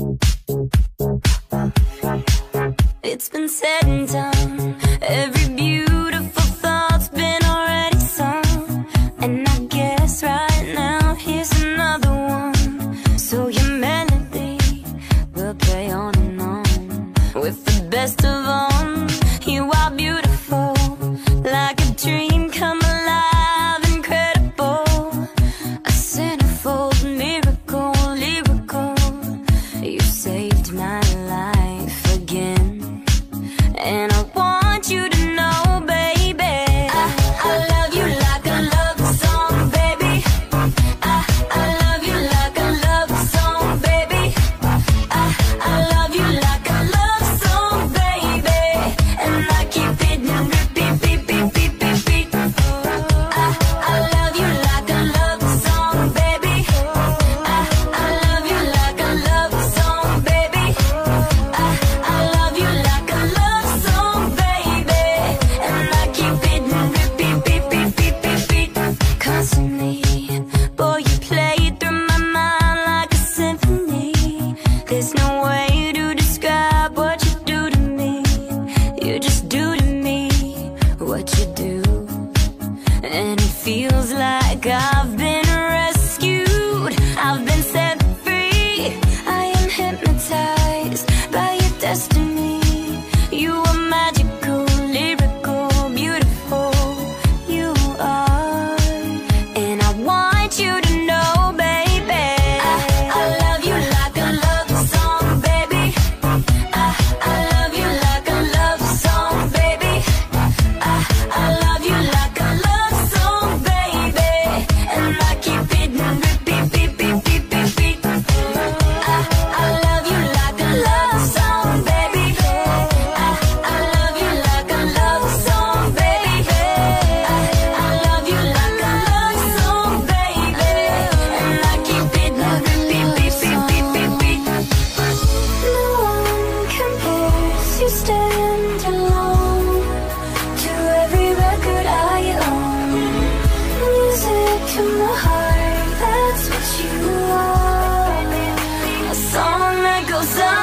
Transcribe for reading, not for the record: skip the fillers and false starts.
It's been said and done. Every beautiful thought's been already sung. And I guess right now here's another one. So your melody will play on and on. With the best of them, you are beautiful, like a dream come alive, incredible. A centerfold miracle, lyrical. You saved my life again. And I want you to know, baby, I love you like a love song, baby. I love you like a love song, baby. I love you like a love song, baby. And I keep it on repeat, beep, beep, beep, beep, beep. I love you like a love song, baby. I love you like a love song, baby. I love you like a love song, baby. And I keep it on repeat, beep, beep, beep, beep, beep. Constantly, boy, you play it through my mind like a symphony. There's no way to describe what you do to me. You just do to me what you do. And it feels like I've been rescued. I've been set free. I am hypnotized by your destiny. You are magical, lyrical, beautiful. You are. And I want you to know, baby, I love you like a love song, baby. I love you like a love song, baby. I love you like a love song, baby. And I keep it on repeat, beep, beep, beep, beep, beep. I love you like a love song, baby. I love you like a love song, baby. I love you like a love song, baby. And I keep it on repeat, beep, beep, beep, beep, beep. No one compares, you stand alone to every record I own. Music to my heart, that's what you are. A song that goes on